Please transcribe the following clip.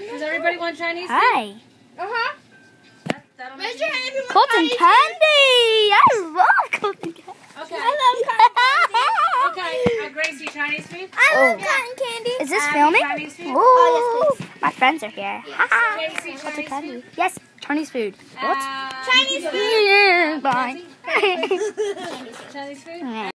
Does everybody want Chinese food? Hi. Uh-huh. That'll Raise make your it hand if you want Cotton Chinese candy. I love cotton candy. Okay. I love cotton candy. Okay. Gracie, Chinese food? I love Oh. cotton candy. Is this Abby, filming? Chinese food? Ooh, Oh, yes, my friends are here. Ha Casey, Cotton Chinese candy. food? Yes, Chinese food. What? Chinese food. Yeah, bye. Chinese food?